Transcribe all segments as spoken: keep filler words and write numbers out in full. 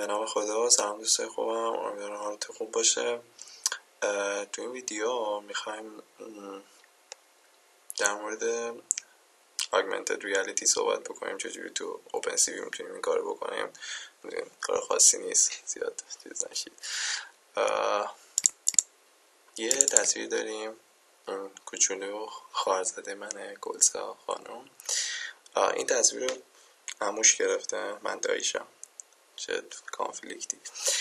به نام خدا. سلام دوستای خوبم، امیدوارم حالتون خوب باشه. تو این ویدیو میخوایم در مورد Augmented Reality صحبت بکنیم، چجوری تو OpenCV میتونیم این کار بکنیم. کار خاصی نیست، زیاد چیز نشید. یه تصویر داریم، این کوچولو خواهرزاده منه، گلسا خانم. این تصویر رو عموش گرفته، من داییشم. چه کانفلیکتی،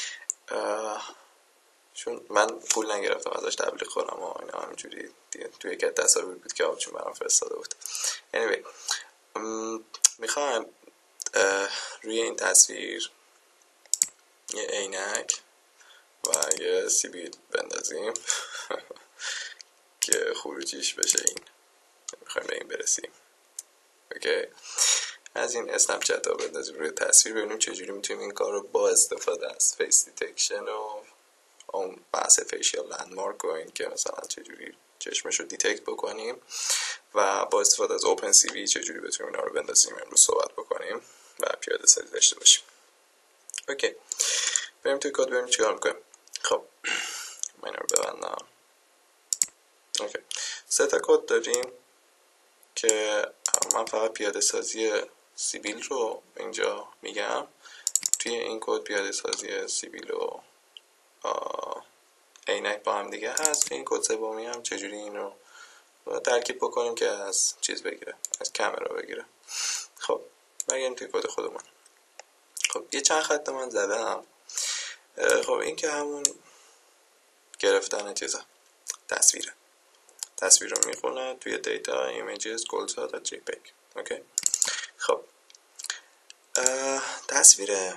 چون من پول نگرفتم ازش تبلیغ کنم و اینا، همینجوری توی یک تصاویر بود که آبچون برام فرستاده بود. anyway میخوام روی این تصویر یه عینک و یه سیبیل بندازیم که خروجیش بشه این. میخوایم به این برسیم. اوکی، از این اسنپ چت ها بندازیم روی تصویر، ببینیم چجوری میتونیم این کار رو با استفاده از فیس دیتکشن و اون بحث فیشیال لندمارک و این که مثلا چجوری چشمش رو دیتکت بکنیم و با استفاده از اوپن سی وی چجوری بتونیم اینا رو بندازیم. امروز صحبت بکنیم و پیاده سازی داشته باشیم. اوکی، بریم توی کد ببینیم چیکار میکنیم. خب من رو ببندم. اوکی، سه تا کد داریم که من فقط پیاده سازی سیبیل رو اینجا میگم. توی این کد پیاده سازی سیبیل و عینک با هم دیگه هست. توی این کد سومی هم چجوری این رو ترکیب بکنیم که از چیز بگیره، از کامera بگیره. خب برگردیم توی کد خودمون. خب یه چند خط من زدم. خب این که همون گرفتن چیزه، تصویره. تصویر رو میخونه توی دیتا ایمیجز گلسا تا جی پیگ. اوکی، خب تصویر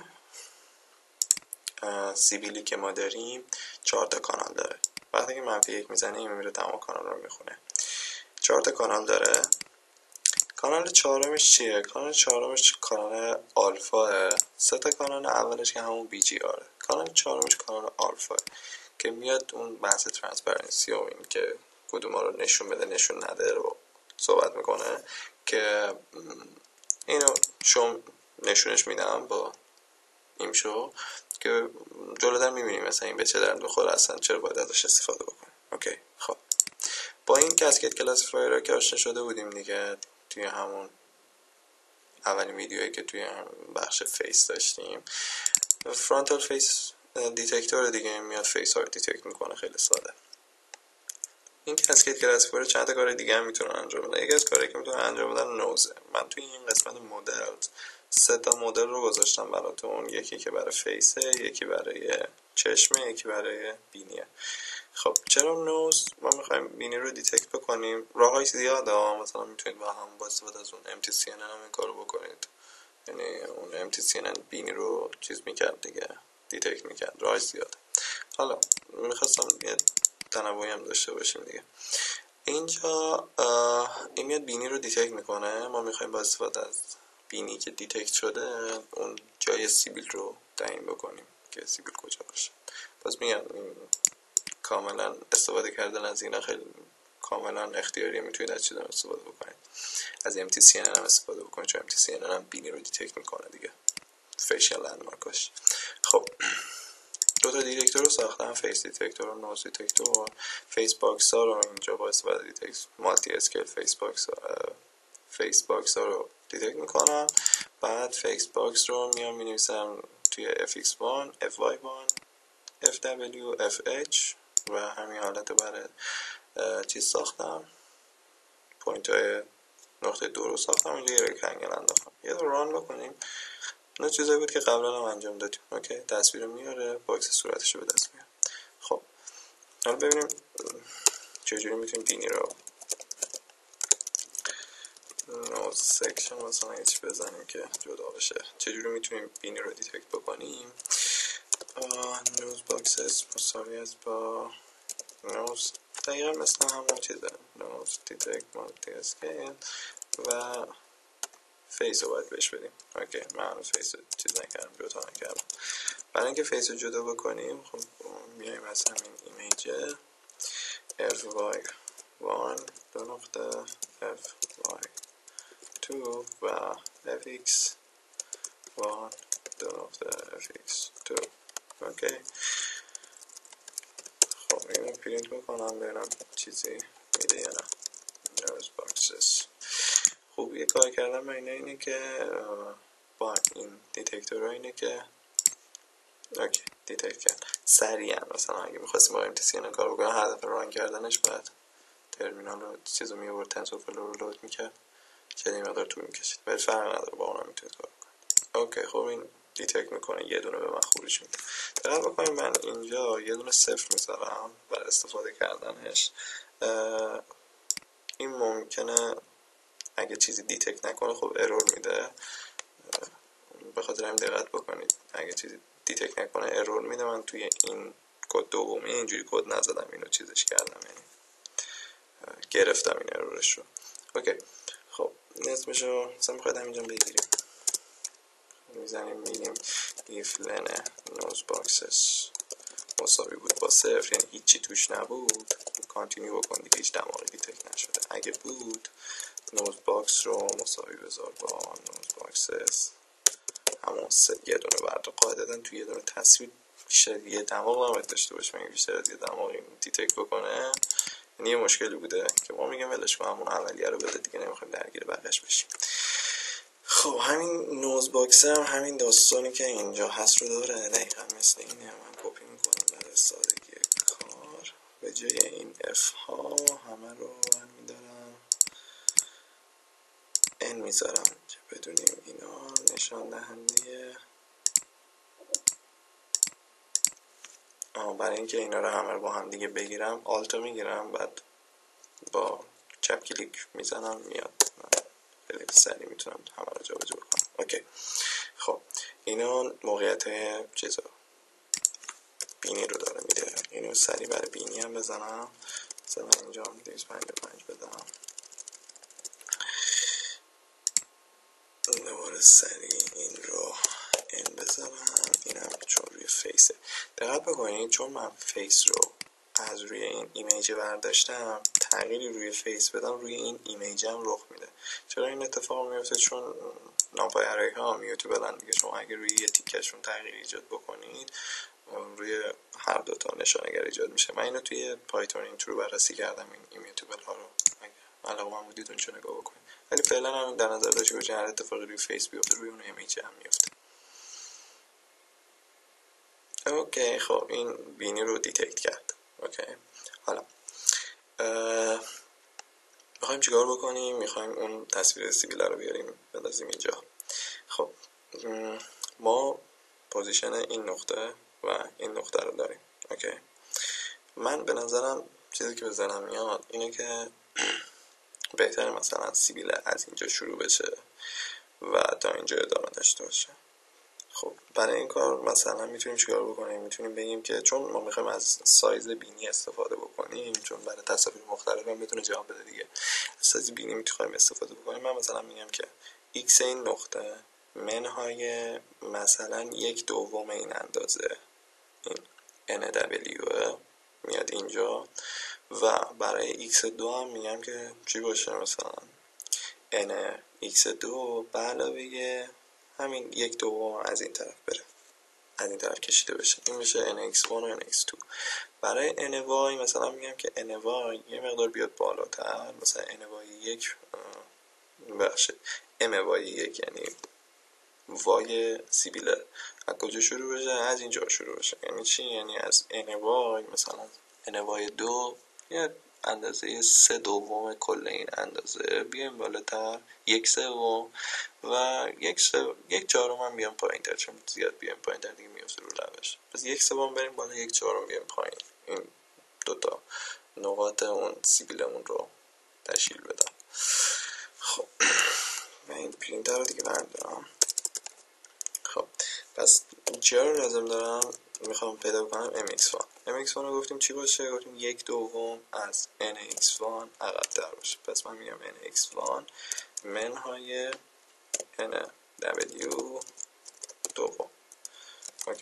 سیبیلی که ما داریم چهار تا کانال داره. وقتی که منفی یک میزنه این میره تمام کانال رو میخونه. چهار تا کانال داره. کانال چهارمش چیه؟ کانال چهارمش کانال آلفاه. سه تا کانال اولش که همون بی جی آره. کانال چهارمش کانال آلفاه که میاد اون بحث ترانسپرنسی و این که کدوم رو نشون بده نشون نده رو صحبت میکنه که اینو شما نشونش میدم با این شو که جلوتر میبینیم مثلا این به چه درد بخوره، اصلا چرا باید ازش استفاده بکنیم. اوکی، خب با این کاسکید کلاسیفایر رو که آشنا شده بودیم دیگه توی همون اولین ویدیویی که توی بخش فیس داشتیم. فرانتال فیس دیتکتور دیگه میاد فیس ها رو دیتکت میکنه، خیلی ساده. این کاسکید کلاسیفایر چند تا کار دیگه هم میتونن انجام بدن. یکی از کارهایی که میتونن انجام بدن نوزه. من توی این قسمت مدل سه تا مدل رو گذاشتم براتون، یکی که برای فیسه، یکی برای چشمه، یکی برای بینیه. خب چرا نوز؟ ما میخوایم بینی رو دیتکت بکنیم. راههای زیاده ها، مثلا میتونید با هم با استفاده از اون ام تی سی ان ان هم این کارو بکنید. یعنی اون ام تی سی ان ان بینی رو چیز میکرد دیگه، دیتکت میکرد. راه زیاده. حالا میخواستم یه تنوعی هم داشته باشیم دیگه. اینجا این میاد بینی رو دیتکت میکنه. ما میخوایم با استفاده از بینی که دیتکت شده اون جای سیبیل رو تعیین بکنیم که سیبیل کجا باشه. پس میگم کاملا استفاده کردن از اینا خیلی کاملا اختیاریه، میتونید از چیزا استفاده بکنید. از ام تی سی ان ان هم استفاده بکنید چون ام تی سی ان ان هم بینی رو دیتکت میکنه دیگه، فیشیال لندمارکاش. خب دو تا دیتکتور رو ساختم، فیس دیتکتور و نوز دیتکتور. فیس باکس ها رو اینجا با استفاده دیتکت مالتی اسکیل فیس باکس فیس باکس ها رو دیتکت میکنم. بعد فیس باکس رو میام مینویسم توی اف ایکس وان، اف وای وان، اف دبلیو، اف اچ و همین حالت رو برای چیز ساختم. پوینت های نقطه دو رو ساختم. اینجا یه رکتنگل انداختم. یه دو ران بکنیم. نه چیزایی بود که قبلا هم انجام دادیم. اوکی، تصویر میاره، باکس صورتش رو به دست میاره. خب حالا ببینیم چجوری میتونیم بینی رو نوز سکشن مثلا هیچ بزنیم که جدا بشه. چجوری میتونیم بینی رو دیتکت بکنیم؟ نوز باکسز مساوی است با نوز، دقیقا مثل همون چیزه. نوز دیتکت مالتی اسکیل و فیس رو باید بهش بدیم. اوکی، من فیس رو چیز نکردم، جدا نکردم. برای اینکه فیس رو جدا بکنیم خب میایم از همین ایمیج اف وای وان دو نقطه اف وای دو و اف ایکس وان دو نقطه اف ایکس تو. اوکی خب اینو پرینت میکنم ببینم چیزی میده یا نه. نوز باکسز خوب یه کار کردم من اینه, اینه که با این دیتکتور اینه که اوکی دیتکت کرد سریعا. مثلا اگه میخواستیم با ام تی سی این کار بکنم هر دفعه ران کردنش باید ترمینال رو چیزو میورد تنسورفلو رو لود میکرد چه مقدار طول میکشید ولی فرق نداره با اونم میتونید کار کنید. اوکی خب این دیتکت میکنه یه دونه به من خروج میده. دقت بکنید من اینجا یه دونه صفر میذارم برای استفاده کردنش. این ممکنه اگه چیزی دیتکت نکنه خب ارور میده. به خاطر همین دقت بکنید اگه چیزی دیتکت نکنه ارور میده. من توی این کد دومی اینجوری کد نزدم اینو چیزش کردم یعنی گرفتم این ارورش رو. اوکی خب نصفشو مثلا میخواید همینجا بگیریم میزنیم میگیم if len nose boxes مساوی بود با صفر یعنی هیچی توش نبود کانتینیو بکن دیگه هیچ دماغی دیتکت نشده. اگه بود نوز باکس رو مساوی بذار با نوز باکسز همون سه یه دونه برد قاعدتا توی یه دونه تصویر بیشتر یه دماغ نمید داشته باشه مگه بیشتر از یه دماغ این دیتکت بکنه. یعنی یه مشکلی بوده که ما میگم ولش کن همون اولیه رو بده دیگه نمیخوایم درگیر بقیش بشیم. خب همین نوز باکس هم همین داستانی که اینجا هست رو داره دقیقا مثل اینه. من کپی میکنم برای سادگی کار به جای این اف ها همه رو برمیدارم ان میذارم که بدونیم اینا نشان دهنده برای اینکه اینا رو همه رو با هم دیگه بگیرم آلتو میگیرم بعد با چپ کلیک میزنم میاد خیلی سریع میتونم همه رو جا بجا بکنم. اوکی خب اینا موقعیت چیزا بینی رو داره میده. اینو سریع برای بینی هم بزنم مثلا اینجا دویست و پنجاه و پنج بدم دوباره سریع این رو این بزنم اینم چون روی فیسه. دقت بکنید چون من فیس رو از روی این ایمیج برداشتم تغییری روی فیس بدم روی این ایمیج هم رخ میده. چرا این اتفاق میفته؟ چون نامپای ارای ها میوتیبلن دیگه. شما اگه روی یه تیکشون تغییر ایجاد بکنید روی هر دوتا نشانگر ایجاد میشه. من اینو توی پایتون اینترو بررسی کردم این ایمیوتیبل ها رو علاقه من بودید اونجا نگاه بکنید ولی فعلا هم در نظر داشته باشید هر اتفاقی روی فیس بیفته روی اون ایمیج هم میفته. اوکی خب این بینی رو دیتکت کرد. اوکی حالا میخوایم چیکار بکنیم؟ میخوایم اون تصویر سیبیل رو بیاریم بندازیم اینجا. خب ما پوزیشن این نقطه و این نقطه رو داریم. اوکی من به نظرم چیزی که به ذهنم میاد اینه که بهتره مثلا سیبیل از اینجا شروع بشه و تا اینجا ادامه داشته باشه. خب برای این کار مثلا میتونیم چیکار بکنیم؟ میتونیم بگیم که چون ما میخوایم از سایز بینی استفاده بکنیم چون برای تصاویر مختلف هم بتونه جواب بده دیگه از سایز بینی میتونیم استفاده بکنیم. من مثلا میگم که x این نقطه منهای مثلا یک دوم این اندازه این ان دبلیو میاد اینجا و برای x دو هم میگم که چی باشه مثلا n x دو به علاوه همین یک دوم از این طرف بره از این طرف کشیده بشه این میشه ان ایکس وان و ان ایکس تو. برای ان وای مثلا میگم که ان وای یه مقدار بیاد بالاتر مثلا ان وای یک بخشه ام وای یک یعنی وای سیبیله از کجا شروع بشه؟ از اینجا شروع بشه. یعنی چی؟ یعنی از ان وای مثلا ان وای دو یه اندازه سه دوم کل این اندازه بیایم بالاتر یک سوم و یک سو... یک چهارم هم بیام پایین تر چون زیاد بیام پایین تر دیگه میفته رو لبش. پس یک سوم بریم بالا یک چهارم بیام پایین. این دوتا نقاط اون سیبیلمون رو تشکیل بدم. خب من این پرینتر رو دیگه بردارم. خب پس جا رو لازم دارم میخوام پیدا کنم ام ایکس وان. ام ایکس وان رو گفتیم چی باشه؟ گفتیم یک دوم از ان ایکس وان عقب‌تر باشه. پس من میگم ان ایکس وان منهای ان دبلیو دوم. اوکی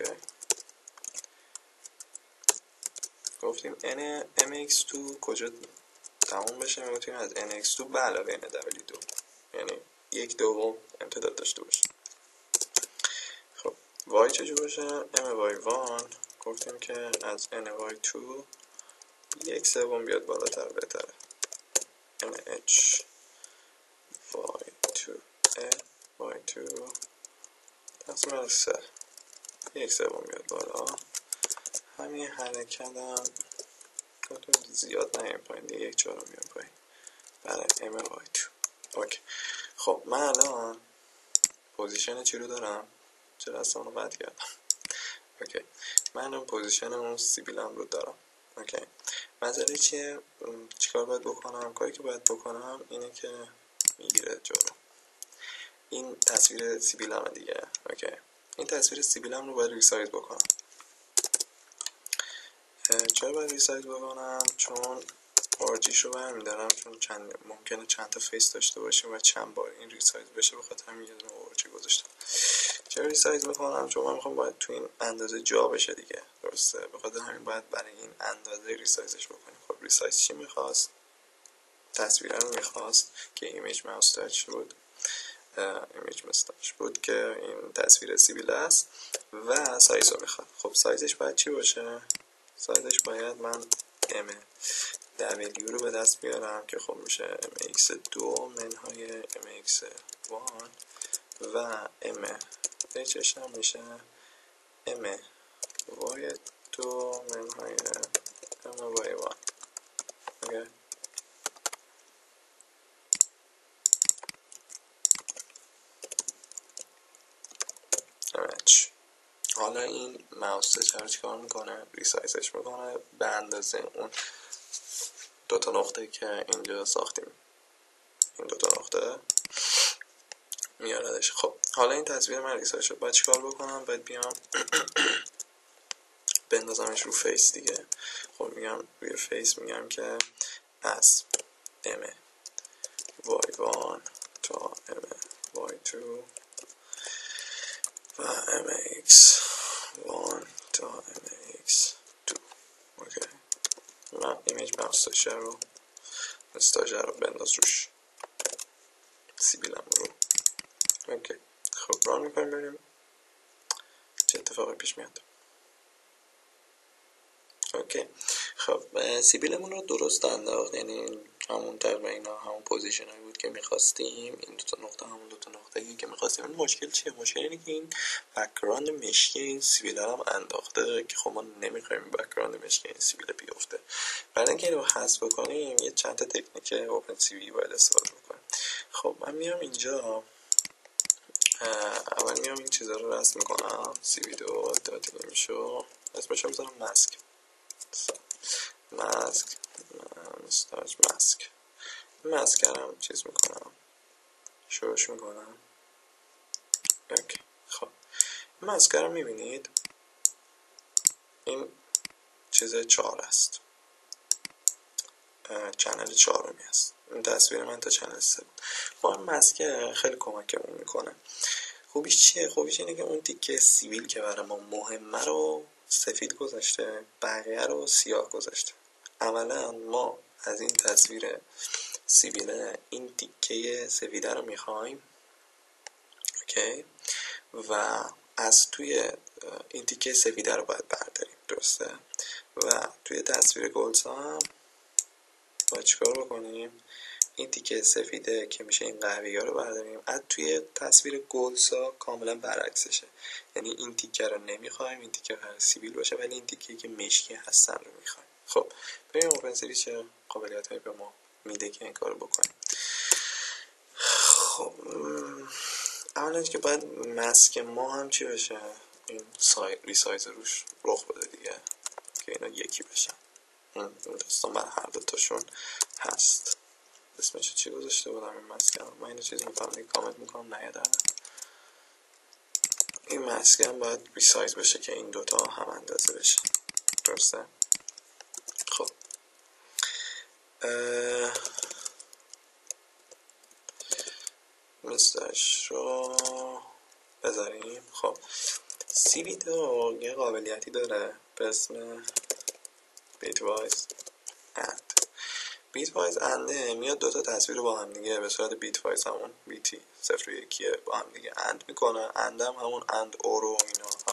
گفتیم n ام ایکس تو کجا تموم بشه؟ میگفتیم از ان ایکس تو به علاوه ان دبلیو دو یعنی یک دوم امتداد داشته باشه. خب وای چجور باشه؟ ام وای وان گفتیم که از ان وای تو یک سوم بیاد بالاتر بهتره. ام اچ وای تو ا وای تو تقسیم بر سه یک سوم بیاد بالا. همین حرکت هم زیاد نیم پایین دیگه، یک چهارم میام پایین برای ام وای تو. اوکی. خب من الان پوزیشن چی رو دارم؟ چرا اصلا رو قطع کردم؟ اوکی. من الان پوزیشن اون سیبیلم رو دارم. اوکی. مسئله چیه؟ چیکار باید بکنم؟ کاری که باید بکنم اینه که میگیره جلو این تصویر سیبیلم دیگه. اوکی. این تصویر سیبیلم رو باید ریسایز بکنم. چرا باید ریسایز بکنم؟ چون آرجیش رو برمیدارم، چون چند ممکنه چند تا فیس داشته باشیم و چند بار این ریسایز بشه، بخاطر همین یه دونه آرجی گذاشتم. چرا ریسایز میکنم؟ چون من میخوام باید تو این اندازه جا بشه دیگه، درسته؟ بخاطر همین باید برای این اندازه ریسایزش بکنیم. خب ریسایز چی میخواست؟ تصویر رو میخواست که ایمیج ماوستاچ بود، ایمیج ماوستاچ بود که این تصویر سیبیل است و سایز رو میخواد. خب سایزش باید چی باشه؟ سایزش باید من ام دبلیو رو به دست بیارم که خب میشه ام ایکس دو منهای ام ایکس وان و ام اچش هم میشه ام وای دو منهای ام وای وان. اوکی. امچ. حالا این ماوس چرا چیکار میکنه؟ ریسایزش میکنه به اندازه اون دوتا نقطه که اینجا ساختیم، این دوتا نقطه میاردش. خب حالا این تصویر من ریسایز شد، باید چیکار بکنم؟ باید بیام بندازمش رو فیس دیگه. خب میگم روی فیس میگم که از ام وای وان تا ام وای تو و ام ایکس وان تا ام ایکس دو. اوکی. من ایمیج ماوستاچ رو استاجر رو بنداز روش سیبیلم رو. اوکی. خب ران میکنیم ببینیم چه اتفاقی پیش میاد. اوکی. خب سیبیلمون رو درست انداخت، یعنی همون تقریبا اینا همون پوزیشن هایی بود که میخواستیم. این دوتا نقطه همون دوتا نقطه هایی که میخواستیم. این مشکل چیه؟ مشکل اینه که این بک‌گراند مشکی این سیبیل هم انداخته که خب ما نمیخوایم بک‌گراند مشکی این سیبیل بیفته. برای اینکه اینو حذف بکنیم یه چند تا تکنیک اوپن سی وی باید استفاده بکنیم. خب من میام اینجا اول میام این چیزا رو رسم میکنم. سی وی دو دات میشو اسمش رو میذارم ماسک ماسک مستاج ماسک ماسک هم چیز میکنم، شروعش میکنم. اوکی. خب ماسک رو میبینید این چیز چهار است، چنل چهارمی است. این تصویر من تا چنل سه بود. خب این ماسک خیلی کمکمون میکنه. خوبیش چیه؟ خوبیش اینه که اون تیکه سیبیل که برای ما مهمه رو سفید گذاشته، بقیه رو سیاه گذاشته. اولا ما از این تصویر سیبیله این تیکه سفیده رو میخوایم. اوکی. و از توی این تیکه سفیده رو باید برداریم، درسته؟ و توی تصویر گلسا هم باید چیکار بکنیم؟ این تیکه سفیده که میشه این قهوه‌ای رو برداریم. از توی تصویر گلسا کاملا برعکسشه، یعنی این تیکه رو نمیخوایم، این تیکه قرار سیبیل باشه، ولی این تیکه که مشکی هستن رو میخوایم. خب ببینیم اوپن سی وی چه قابلیتایی به ما میده که این کارو بکنیم. خب اولا که باید ماسک ما هم چی بشه؟ این سای... ریسایز روش رخ بده دیگه که اینا یکی بشن. این داستان بر هر دوتاشون هست. اسمش چی گذاشته بودم این ماسک هم؟ من اینو چیزی میفهمم کامنت میکنم نه در این ماسک هم باید ریسایز بشه که این دوتا هم اندازه بشه، درسته؟ خب اه... مستش رو بذاریم. خب سی وی دو یه قابلیتی داره به اسم بیت وایز اند. بیت وایز انده میاد دوتا تصویر رو با هم دیگه به صورت بیت وایز همون بیتی صفر و یکیه با هم دیگه اند میکنه. اند هم همون اند او رو اینا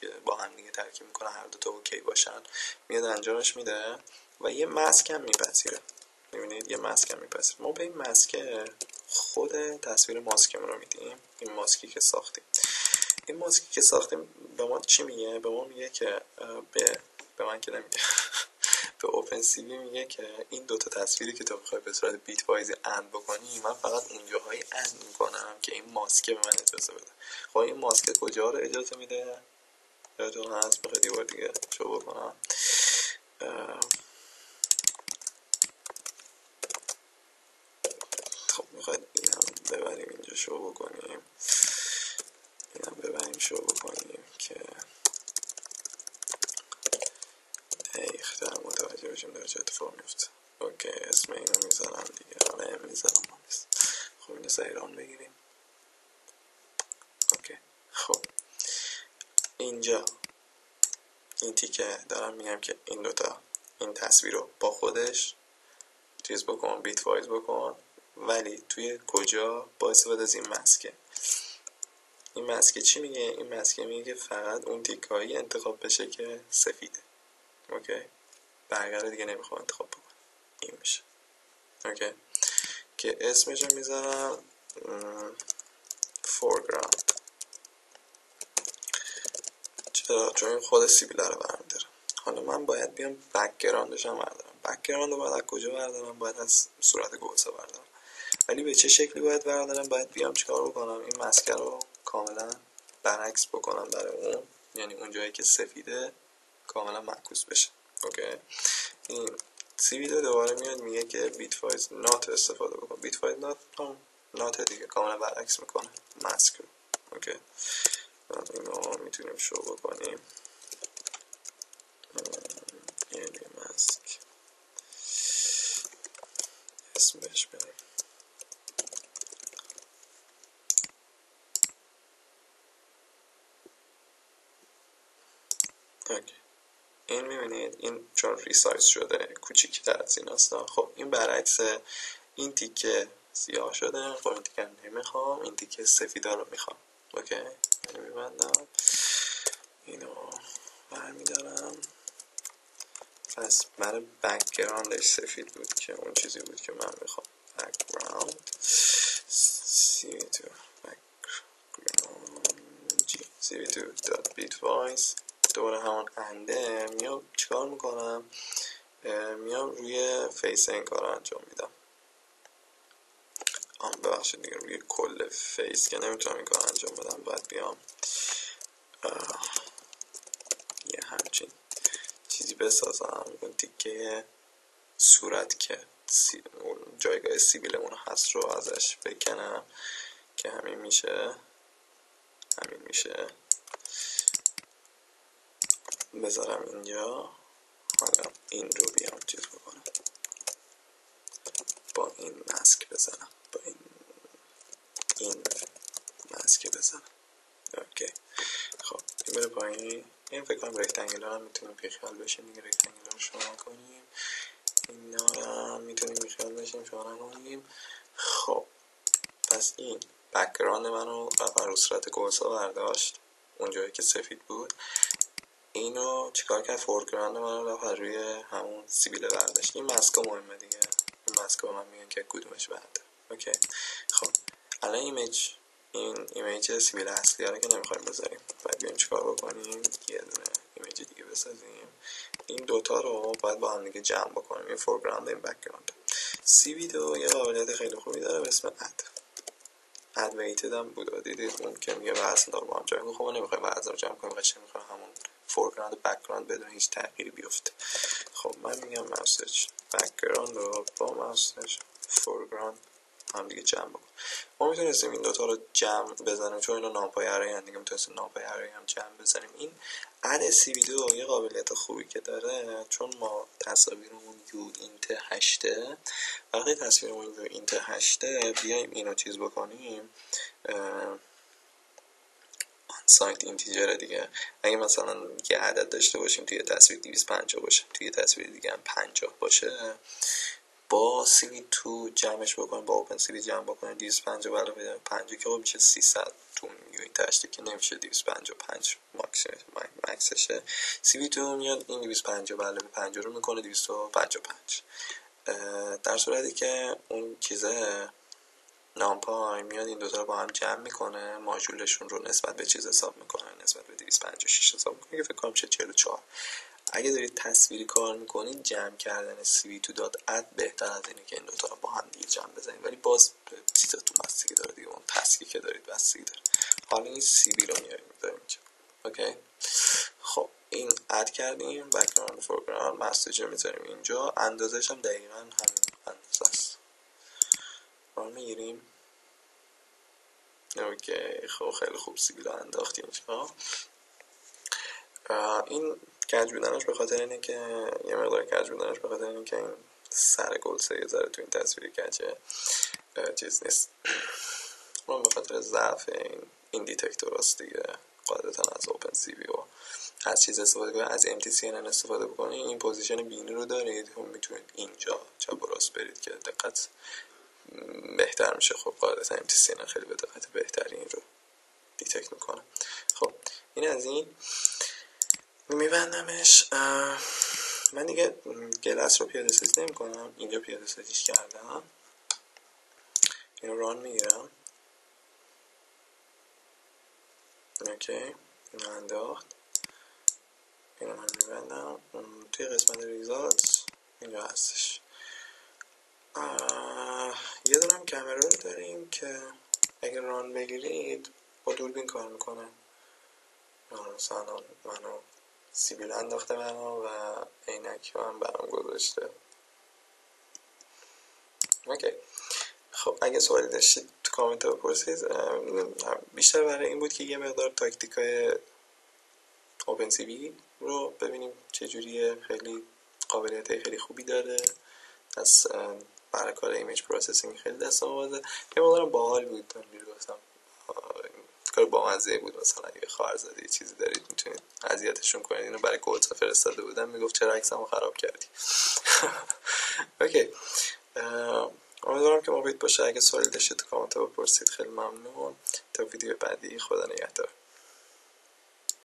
که با هم دیگه ترکیب میکنه هر دو تا اوکی باشن، میاد انجامش میده و یه ماسک هم میپذیره. میبینید یه ماسک هم میپذیره. ما به این ماسک خود تصویر ماسکمون رو میدیم. این ماسکی که ساختیم این ماسکی که ساختیم به ما چی میگه؟ به ما میگه که به به من که نمیگه به اوپن سی وی میگه که این دوتا تصویری که تو بخوای به صورت بیت وایز اند بکنی، من فقط اونجاهای اند میکنم که این ماسک به من اجازه بده. خب این ماسک کجا رو اجازه میده؟ یادتون هست؟ بخواد یه بار دیگه شو بکنم. خب میخواید اینم ببریم اینجا شو بکنیم، اینم ببریم شو بکنیم که ایخ در متوجه بشیم داره چه اتفاق میفته. اوکی اسم اینو میذارم دیگه، حالا ام میذارم. خب اینو سیران بگیریم. اوکی خب اینجا این تیکه دارم میگم که این دوتا این تصویر رو با خودش چیز بکن، بیت وایز بکن، ولی توی کجا؟ با استفاده از این مسکه. این مسکه چی میگه؟ این مسکه میگه فقط اون تیکایی انتخاب بشه که سفیده. اوکی بقیه دیگه نمیخوام انتخاب بکنم. این میشه اوکی که اسمش رو میذارم foreground. چرا؟ چون این خود سیبیل رو برمیداره. حالا من باید بیام بک‌گراندش هم بردارم. بک‌گراند رو باید از کجا بردارم؟ باید از صورت گوسا بردارم. ولی به چه شکلی باید بردارم؟ باید بیام چیکار بکنم؟ این مسکه رو کاملا برعکس بکنم برای اون، یعنی اون جایی که سفیده کاملا معکوس بشه. اوکی این سی ویدیو دوباره میاد میگه که بیت فایز نات استفاده بکن. بیت فایز نات هم نات دیگه کاملا برعکس میکنه ماسک رو. اوکی اینو میتونیم شو بکنیم یعنی ماسک اسم بهش بدیم. اوکی این میبینید این چون ریسایز شده کوچیک‌تر از این هستا. خب این برعکس این تیکه سیاه شده. خب این تیکه نمیخوام، این تیکه سفیدا رو میخوام. اوکی اینو میبندم، اینو برمیدارم. پس برای بک‌گراندش سفید بود که اون چیزی بود که من میخوام. بک‌گراند سی وی تو بک‌گراند سی وی تو دات بیت وایس دوباره همون انده میام چیکار میکنم؟ میام روی فیس این کار انجام میدم. آم ببخشید دیگه روی کل فیس که نمیتونم این کار انجام بدم، باید بیام یه همچین چیزی بسازم. اون تیکه صورت که سی... جایگاه سیبیلمون هست رو ازش بکنم که همین میشه همین میشه بذارم اینجا. حالا این رو بیام چیز بکنم، با این ماسک بزنم، با این این ماسک بزنم. اوکی خب این بره پایین. این فکر کنم رکتنگل هم میتونیم بیخیال بشیم دیگه. رکتنگل رو شما کنیم، اینا رو میتونیم بیخیال بشیم شما کنیم. خب پس این بک‌گراند منو رفت رو صورت گوسا برداشت اون جایی که سفید بود. اینو چیکار کرد؟ فورگراند من رو رفت روی همون سیبیل برداشت. این ماسکا مهمه دیگه. این ماسکا من میگن که کدومش بهتره. اوکی خب الان ایمیج این ایمیج سیبیل اصلی رو که نمیخوایم بذاریم، باید بیایم چیکار بکنیم؟ یه دونه ایمیج دیگه بسازیم. این دوتا رو باید با هم دیگه جمع بکنیم، این فورگراند این بک‌گراند. سی ویدیو یه قابلیت خیلی خوبی داره به اسم اد اد ویتد هم بود. دیدید اون که میگه وزن دار با هم جمع کنیم. خب ما نمیخوایم وزن رو جمع کنیم، قشنگ میخوایم همون فورگراند و بک‌گراند بدون هیچ تغییری بیفته. خب من میگم مسج بک‌گراند رو با مسج فورگراند هم دیگه جمع بکن. ما میتونستیم این دوتا رو جمع بزنیم چون اینا نامپای ارای هم دیگه، میتونستیم نامپای ارای هم جمع بزنیم. این اد سی ویدیو یه قابلیت خوبی که داره، چون ما تصاویرمون یو اینت هشته، وقتی تصویرمون یو اینت هشته بیایم اینو چیز بکنیم سایت اینتیجر دیگه. اگه مثلا یه عدد داشته باشیم توی تصویر دویست و پنجاه باشه، توی تصویر دیگه هم پنجاه باشه، با سی وی تو جمعش بکنیم، با اوپن سی وی جمع بکنیم دویست و پنجاه علاوه پنجاه که خب میشه سیصد تو میون تشتی که نمیشه دویست و پنجاه و پنج ماکس ماکسشه. سی وی تو میاد این دویست و پنجاه علاوه پنجاه رو میکنه دویست و پنجاه و پنج. در صورتی که اون چیزه نامپای میاد این دوتا رو با هم جمع میکنه، ماژولشون رو نسبت به چیز حساب میکنه، نسبت به دویست و پنجاه و شش حساب میکنه که فکر کنم چه چهل و چهار. اگه دارید تصویری کار میکنید جمع کردن سی وی تو دات اد بهتر از اینه که این دوتا رو با هم دیگه جمع بزنید، ولی باز چیزتون بستگی داره دیگه، اون تسکی که دارید بستگی داره. حالا این سی وی رو میاریم میذاریم اینجا. اوکی خب این اد کردیم، بک‌گراند فورگراند مسیج رو میذاریم اینجا، اندازش هم دقیقاً همین اندازه است. ما میگیریم اوکی. خب خیلی خوب سی وی رو انداختیم اینجا. این کج بودنش به خاطر اینه که یه مقدار کج بودنش به خاطر اینه که این سر گلسه یه ذره تو این تصویر کجه چیز نیست، اون به خاطر ضعف این این دیتکتور هست دیگه. قاعدتا از اوپن سی وی و از چیز استفاده کنید، از ام تی سی ان ان استفاده بکنید. این پوزیشن بینی رو دارید، هم میتونید اینجا چپ و راست برید که دقت بهتر میشه. خب قاعدتا ام تی سی ان ان خیلی به دقت بهتری این رو دیتکت میکنه. خب این از این میبندمش. من دیگه گلس رو پیاده سازی نمی کنم، اینجا پیاده سازیش کردم. اینو ران میگیرم. اوکی اینو انداخت. اینو من میبندم توی قسمت ریزالت اینجا هستش. یه دونم کامرا رو داریم که اگه ران بگیرید با دوربین کار میکنه. مثلا منو سیبیل انداخته منو و عینک من برام گذاشته. اوکی خب اگه سوالی داشتید تو کامنت بپرسید. بیشتر برای این بود که یه مقدار تاکتیکای اوپن سی وی رو ببینیم چه جوریه. خیلی قابلیت خیلی خوبی داره، از برای کار ایمیج پروسسینگ خیلی دست آمده. یه مقدار باحال بود، من گفتم کار بامزه بود. مثلا اگه خواهرزاده یه چیزی دارید میتونید اذیتشون کنید. اینو برای گلتا فرستاده بودم، میگفت چرا عکسمو خراب کردی. اوکی امیدوارم که مفید باشه. اگه سوالی داشتید تو کامنت بپرسید. خیلی ممنون. تا ویدیو بعدی، خدا نگهدار.